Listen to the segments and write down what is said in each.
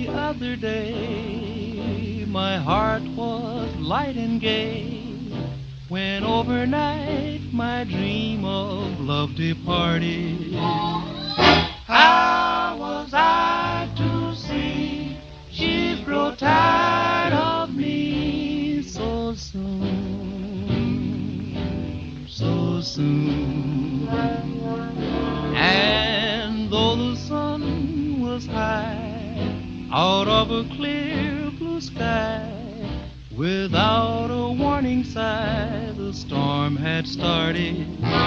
other day, my heart was light and gay, when overnight my dream of love departed. How was I to see she'd grow tired of me so soon, so soon? And though the sun was high out of a clear blue sky, without a warning sign the storm had started.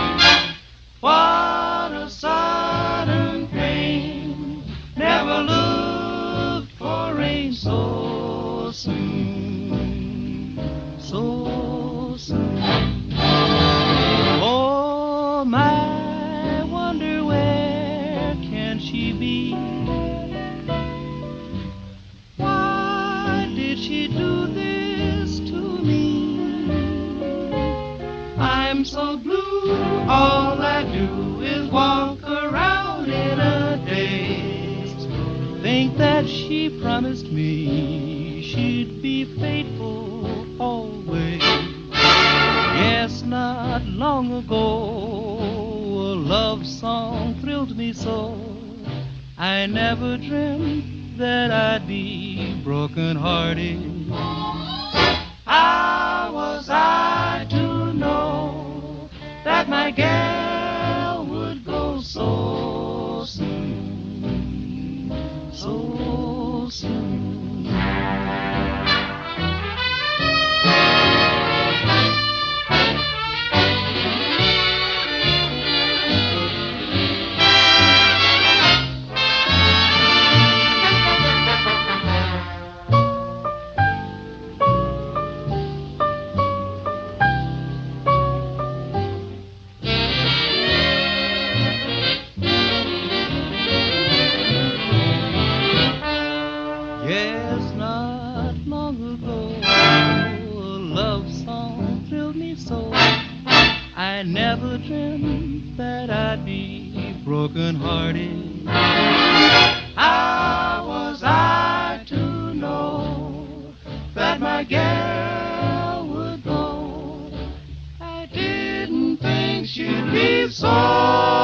What a sudden pain, never looked for rain so soon, so soon. Oh my, wonder where can she be? Why did she do this to me? I'm so blue, all I do is walk around in a daze. Think that she promised me she'd be faithful always. Yes, not long ago a love song thrilled me so. I never dreamt that I'd be broken-hearted. How was I to know that my gal would go so soon, so soon? Yes, not long ago a love song thrilled me so. I never dreamt that I'd be broken-hearted. How was I to know that my gal would go? I didn't think she'd leave so